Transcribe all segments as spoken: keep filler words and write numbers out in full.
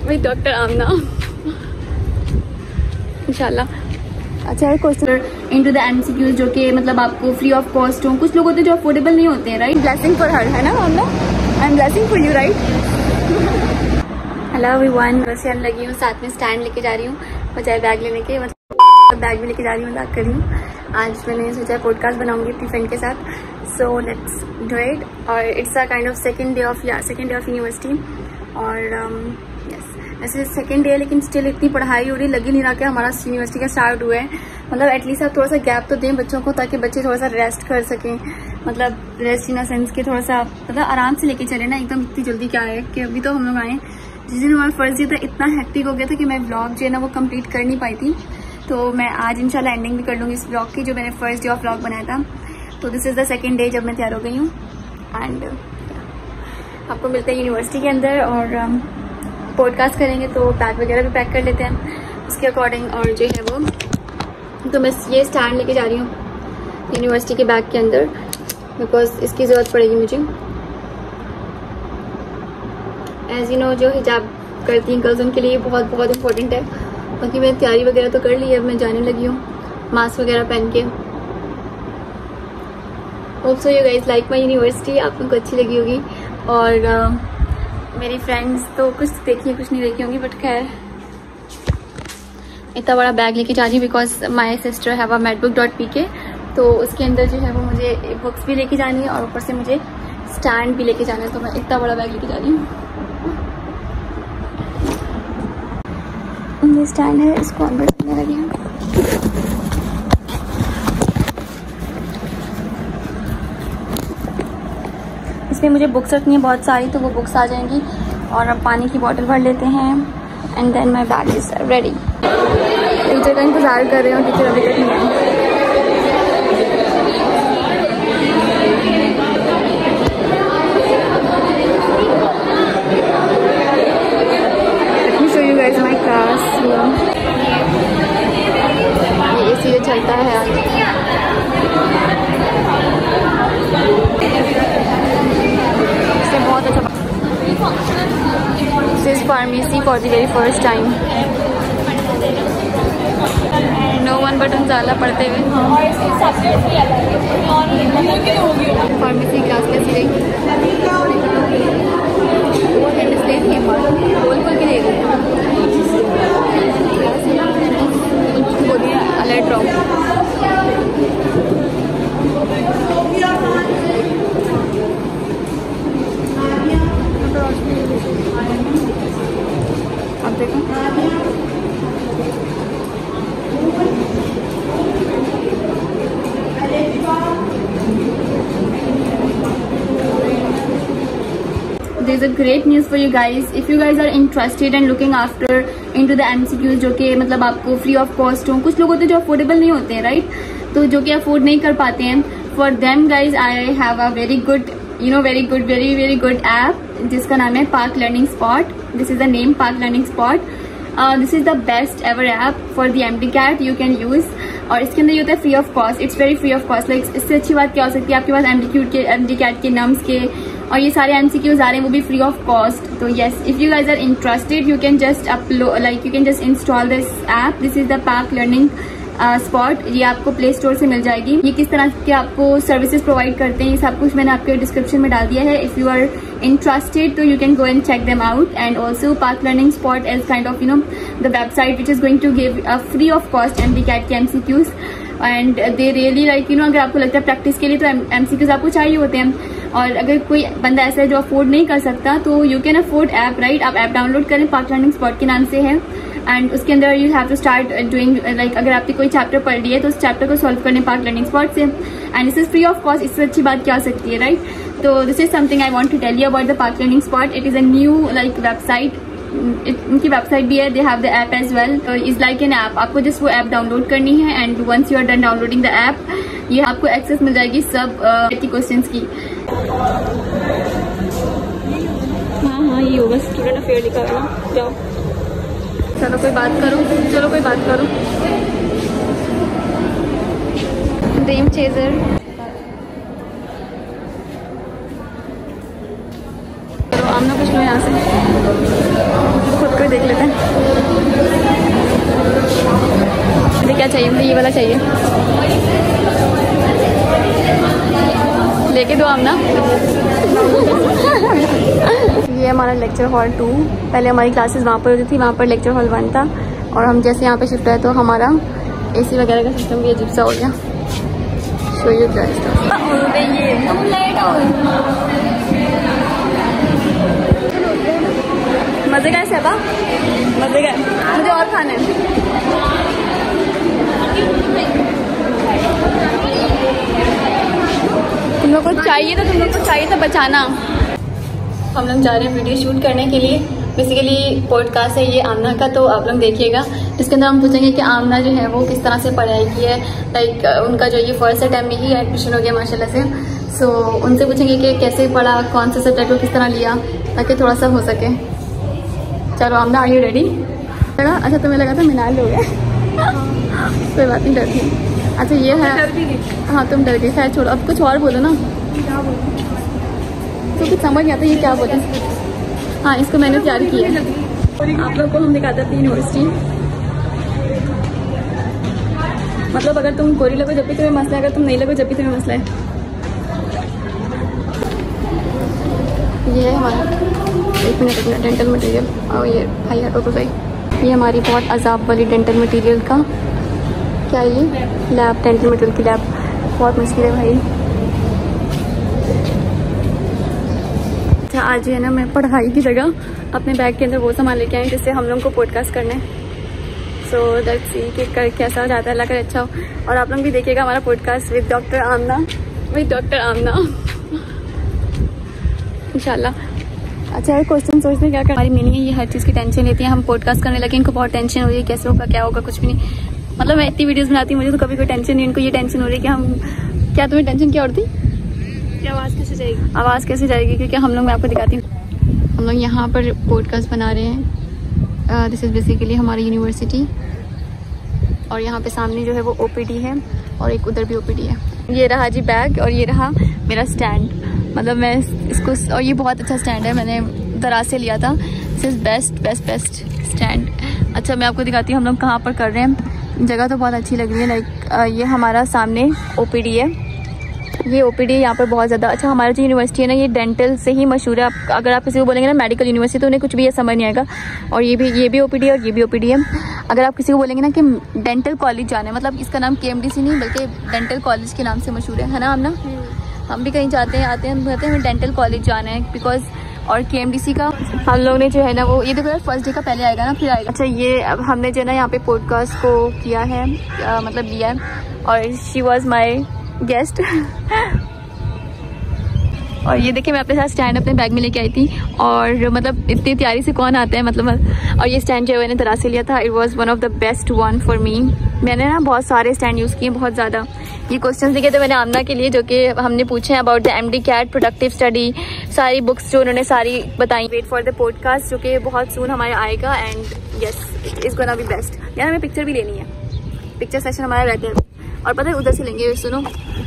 With doctor Aamna इंशाल्लाह। अच्छा है क्वेश्चन इनटू द एमसीक्यूज जो कि मतलब आपको फ्री ऑफ कॉस्ट हो। कुछ लोग होते हैं जो अफोर्डेबल नहीं होते हैं, राइट। ब्लेसिंग फॉर हर, है ना आमना? I am blessing for you, right. Hello everyone, वैसे आने लगी हूँ, साथ में स्टैंड लेके जा रही हूँ बजाय बैग लेने के, मतलब बैग भी लेके जा रही हूँ, मजाक कर रही हूँ। आज मैंने सोचा पॉडकास्ट बनाऊंगी अपनी फ्रेंड के साथ, सो लेट्स डू इट। और it's a kind of second day of या सेकेंड डे ऑफ यूनिवर्सिटी। और यस वैसे सेकेंड डे है लेकिन स्टिल इतनी पढ़ाई हो रही, लग ही नहीं रहा कि हमारा यूनिवर्सिटी का स्टार्ट हुआ है। मतलब एटलीस्ट आप थोड़ा सा गैप तो दें बच्चों को, ताकि बच्चे थोड़ा सा रेस्ट कर सकें। मतलब रेस्ट इन अ सेंस के थोड़ा सा मतलब आराम से लेके चले ना, एकदम इतनी जल्दी क्या है कि अभी तो हम लोग आए, जिस दिन हमारा फर्स्ट डे था इतना हेक्टिक हो गया था कि मैं व्लॉग जो है ना वो कंप्लीट कर नहीं पाई थी। तो मैं आज इंशाल्लाह एंडिंग भी कर लूँगी इस व्लॉग की, जो मैंने फर्स्ट डे ऑफ व्लॉग बनाया था। तो this is the second day जब मैं तैयार हो गई हूँ। एंड आपको मिलते हैं यूनिवर्सिटी के अंदर और पॉडकास्ट um, करेंगे, तो बैग वगैरह भी पैक कर लेते हैं उसके अकॉर्डिंग। और जो है वो तो मैं ये स्टैंड लेके जा रही हूँ यूनिवर्सिटी के बैग के अंदर, बिकॉज इसकी ज़रूरत पड़ेगी मुझे। एज यू नो, जो हिजाब करती हैं गर्ल्स उनके लिए बहुत बहुत इंपॉर्टेंट है। बाकी मैंने तैयारी वगैरह तो कर ली है, अब मैं जाने लगी हूँ मास्क वगैरह पहन के। Hope so you guys like my university, आप लोगों को अच्छी लगी होगी। और uh, मेरी फ्रेंड्स तो कुछ देखी कुछ नहीं देखी होंगी, बट खैर इतना बड़ा बैग लेके जा रही हूँ because my sister have a MateBook dot P के। तो उसके अंदर जो है वो मुझे बुक्स भी लेके जानी है और ऊपर से मुझे स्टैंड भी लेके जाना है, तो मैं इतना बड़ा बैग लेके जा रही हूँ। ये स्टैंड है, इसको अंदर करने लगी हूँ। इसमें मुझे बुक्स रखनी है बहुत सारी, तो वो बुक्स आ जाएंगी। और अब पानी की बोतल भर लेते हैं and then my bag is ready. Teacher का इंतज़ार कर रहे हो, टीचर अभी तक नहीं आए। Let me show you guys my class. ये एसी जो चलता है इससे बहुत अच्छा। This is pharmacy for the very first time. No one but अंजाला पढ़ते हुए। फार्मेसी क्लास कैसी रही? बोल बोल के ले गई बोलिए अलर्ट रहो। अब देखो there is a great news for you guys. If you guys are interested and looking after into the M C Qs जो कि मतलब आपको फ्री ऑफ कॉस्ट हो। कुछ लोग होते हैं जो अफोर्डेबल नहीं होते हैं, राइट, तो जो कि अफोर्ड नहीं कर पाते हैं। For them guys I have a very good you know very good very very good app जिसका नाम है Park Learning Spot. This is the name, Park Learning Spot. This is the best ever app for the M D CAT you can use. और इसके अंदर ये होता है free of cost, it's very free of cost. Like इससे अच्छी बात क्या हो सकती है? आपके पास एम डी क्यूट के एम डी कैट के नम्स के और ये सारे एमसीक्यूज आ रहे हैं, वो भी फ्री ऑफ कॉस्ट। तो yes, if you guys are interested you can just upload like you can just install this app. This is the Park Learning Spot. ये आपको प्ले स्टोर से मिल जाएगी। ये किस तरह के आपको सर्विसेज प्रोवाइड करते हैं ये सब कुछ मैंने आपके डिस्क्रिप्शन में डाल दिया है। इफ यू आर इंटरेस्टेड तो you can go and check them out. And also Park Learning Spot is kind of you know the website which is going to give a free of cost M D CAT के MCQs. And they really like you know अगर आपको लगता है practice के लिए तो MCQs आपको चाहिए होते हैं। और अगर कोई बंदा ऐसा है जो अफोर्ड नहीं कर सकता तो you can afford app, right. आप ऐप डाउनलोड करें, पार्क लर्निंग स्पॉट के नाम से है। एंड उसके अंदर you have to start doing like अगर आपने कोई चैप्टर पढ़ लिया है तो उस चैप्टर को सॉल्व करने पार्क लर्निंग स्पॉट से। And this is free of cost. इससे अच्छी बात क्या हो सकती है, राइट। तो this is something I want to tell you about the Park Learning Spot. It is a new like website. उनकी वेबसाइट भी है, they have the app as well. Is like an app. आपको just वो app download करनी है and once you are done downloading the app ये आपको access मिल जाएगी सब क्वेश्चंस की। हाँ हाँ ये होगा स्टूडेंट अफेयर लिखा है ना। जाओ चलो कोई बात करो, चलो कोई बात करो। Dream chaser. चलो आमना कुछ लो यहाँ से, खुद को पे देख लेते हैं। मुझे क्या चाहिए? मुझे ये वाला चाहिए, लेके दो आप ना। ये हमारा लेक्चर हॉल टू। पहले हमारी क्लासेस वहाँ पर होती थी, वहाँ पर लेक्चर हॉल वन था, और हम जैसे यहाँ पे शिफ्ट आए तो हमारा एसी वगैरह का सिस्टम भी अजीब सा हो गया। Show you guys. मजे का है सेबा, मजे का है। मुझे और खाना है। तुम लोग को चाहिए तो तुम लोग को चाहिए तो बचाना। हम लोग जा रहे हैं वीडियो शूट करने के लिए। बेसिकली पॉडकास्ट है ये आमना का, तो आप लोग देखिएगा। इसके अंदर हम पूछेंगे कि आमना जो है वो किस तरह से पढ़ाई की है, लाइक उनका जो ये फर्स्ट टाइम में ही एडमिशन हो गया माशाल्लाह से। सो so, उनसे पूछेंगे कि कैसे पढ़ा, कौन से सब्जेक्ट को किस तरह लिया, ताकि थोड़ा सा हो सके। चलो आमना, आर यू रेडी? अच्छा तुम्हें लगा था मिनाल लोगे। कोई बात नहीं, डरती। अच्छा ये है, हाँ तुम डर गई, खैर छोड़ो। अब कुछ और बोलो ना, तो कुछ समझ नहीं आता ये क्या बोले। हाँ इसको मैंने तैयार किया है। आप लोग को हम दिखाते थे यूनिवर्सिटी। मतलब अगर तुम गोरी लगो जब भी तुम्हें मसला है, अगर तुम नहीं लगो जब भी तुम्हें मसला है। ये है हमारा, एक मिनट एक मिनट डेंटल मटेरियल। और ये भाई हटो तो सही। ये हमारी बहुत अजाब वाली डेंटल मटेरियल का क्या है, ये लैब, डेंटल मटेरियल की लैब। बहुत मुश्किल है भाई। अच्छा आज है ना, मैं पढ़ाई की जगह अपने बैग के अंदर वो सामान लेके आई जिससे हम लोग को पॉडकास्ट करना है। सो लेट्स सी कि कर कैसा हो जाता है, अल्लाह करे अच्छा हो। और आप लोग भी देखिएगा हमारा podcast with doctor Aamna, with doctor Aamna इंशाल्लाह। अच्छा यार क्वेश्चन सोचते क्या कर, हमारी मीनिंग है ये हर चीज़ की टेंशन लेती है। हम पॉडकास्ट करने लगे, इनको बहुत टेंशन हो रही है, कैसे होगा क्या होगा कुछ भी नहीं। मतलब मैं इतनी वीडियोस बनाती हूँ, मुझे तो कभी कोई टेंशन नहीं, इनको ये टेंशन हो रही है कि हम क्या। तुम्हें टेंशन क्या होती? आवाज़ कैसे जाएगी? आवाज़ कैसे जाएगी? क्योंकि हम लोग, मैं आपको दिखाती हूँ, हम लोग यहाँ पर पॉडकास्ट बना रहे हैं। दिस इज़ बेसिकली हमारी यूनिवर्सिटी, और यहाँ पे सामने जो है वो ओपीडी है, और एक उधर भी ओपीडी है। ये रहा जी बैग, और ये रहा मेरा स्टैंड। मतलब मैं इसको, और ये बहुत अच्छा स्टैंड है, मैंने दराज से लिया था। This is best best best stand. अच्छा मैं आपको दिखाती हूँ हम लोग कहाँ पर कर रहे हैं। जगह तो बहुत अच्छी लग रही है। लाइक ये हमारा सामने ओपीडी है, ये ओपीडी यहाँ पर बहुत ज़्यादा अच्छा। हमारी जो यूनिवर्सिटी है ना, ये डेंटल से ही मशहूर है। आप अगर आप किसी को बोलेंगे ना मेडिकल यूनिवर्सिटी, तो उन्हें कुछ भी ये समझ नहीं आएगा। और ये भी ये भी ओपीडी है, और ये भी ओपीडी है। अगर आप किसी को बोलेंगे ना कि डेंटल कॉलेज जाना है, मतलब इसका नाम केएमडीसी नहीं बल्कि डेंटल कॉलेज के नाम से मशहूर है, है ना आमना? हम भी कहीं जाते हैं आते हैं, हम कहते हैं हमें डेंटल कॉलेज जाना है बिकॉज। और केएमडीसी का हम लोग ने जो है ना वो, ये देखो यार फर्स्ट डे का पहले आएगा ना, फिर आएगा। अच्छा ये अब हमने जो है ना यहाँ पे पॉडकास्ट को किया है, आ, मतलब लिया है, और शी वॉज माई गेस्ट। और ये देखिए मैं अपने साथ स्टैंड अपने बैग में लेके आई थी, और मतलब इतनी तैयारी से कौन आता है मतलब। और ये स्टैंड जो है मैंने दराज से लिया था। It was one of the best one for me. मैंने ना बहुत सारे स्टैंड यूज़ किए, बहुत ज़्यादा। ये क्वेश्चंस लिखे थे मैंने आमना के लिए, जो कि हमने पूछे हैं about the MD CAT productive study, सारी बुक्स जो उन्होंने सारी बताई। वेट फॉर द पॉडकास्ट जो कि बहुत सून हमारे आएगा, and yes it's gonna be best. यार हमें पिक्चर भी लेनी है, पिक्चर सेशन हमारा रहता है। और पता है उधर से लेंगे, सुनो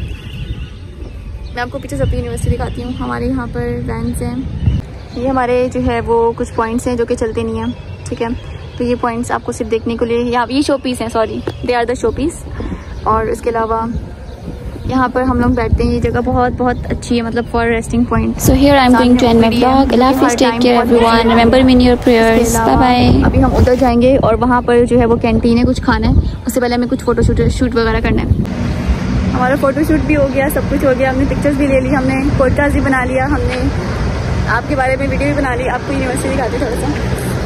मैं आपको पिक्चर्स अपनी यूनिवर्सिटी दिखाती हूँ। हमारे यहाँ पर वैन्स हैं, ये हमारे जो है वो कुछ पॉइंट्स हैं जो कि चलते नहीं हैं, ठीक है। तो ये पॉइंट्स आपको सिर्फ देखने को लिए, यहाँ ये शो पीस हैं, sorry they are the showpiece. और उसके अलावा यहाँ पर हम लोग बैठते हैं, ये जगह बहुत बहुत अच्छी है, मतलब for resting point. So here I am going to end my vlog. अल्लाह हाफिज़, take care everyone, remember me in your prayers, bye bye. अभी हम उधर जाएंगे, और वहाँ पर जो है वो कैंटीन है, कुछ खाना है। उससे पहले हमें कुछ फोटो शूट शूट वगैरह करना है। हमारा फोटो शूट भी हो गया, सब कुछ हो गया, हमने पिक्चर्स भी ले ली, हमने पॉडकास्ट भी बना लिया, हमने आपके बारे में वीडियो भी बना ली। आपको यूनिवर्सिटी दिखाते थोड़ा सा।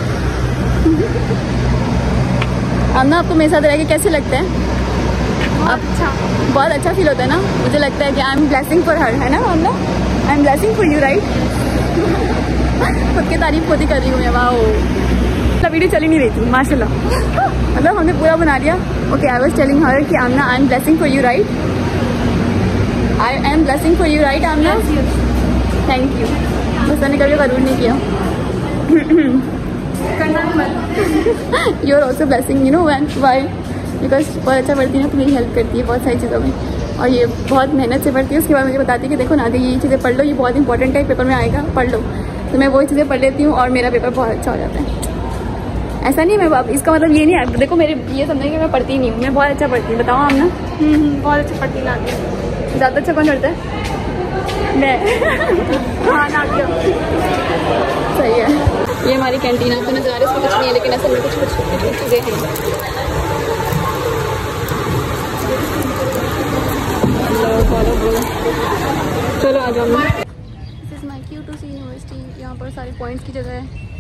आमना आपको मेरे साथ रह के कैसे लगता है? अच्छा, बहुत अच्छा फील होता है ना। मुझे लगता है कि I am blessing for her, है ना आमना? I am blessing for you, right? खुद की तारीफ खुद ही कर रही हूँ मैं। वाह, मतलब वीडियो चली नहीं रही थी माशाल्लाह। मतलब हमने पूरा बना लिया। Okay, I was telling her कि Aamna I am blessing for you, right? I am blessing for you, right Aamna? Thank you. बस मैंने कभी करूर नहीं किया। You are also blessing, you know when, why? Because बहुत अच्छा पढ़ती है ना, तो मेरी हेल्प करती है बहुत सारी चीज़ों में, और ये बहुत मेहनत से पढ़ती है। उसके बाद मुझे बताती है कि देखो नादिया ये चीज़ें पढ़ लो, ये बहुत इंपॉर्टेंट है, पेपर में आएगा, पढ़ लो। तो मैं वही चीज़ें पढ़ लेती हूँ, और मेरा पेपर बहुत अच्छा हो जाता है। ऐसा नहीं मैं अब इसका मतलब ये नहीं है, देखो मेरे ये समझे कि मैं पढ़ती नहीं हूँ, मैं बहुत अच्छा पढ़ती हूँ। बताओ आप ना। बहुत अच्छा पढ़ती लाती हूँ। ज़्यादा अच्छा कौन पढ़ता है? मैं। हाँ लाती हूँ। सही है। ये हमारी कैंटीन आपको नजर आ रहा है, इसमें कुछ नहीं है लेकिन असल में कुछ कुछ कुछ कुछ चीज़ें हैं। चलो आ जाओ। This is my cue to see university. यहाँ पर सारे पॉइंट्स की जगह है।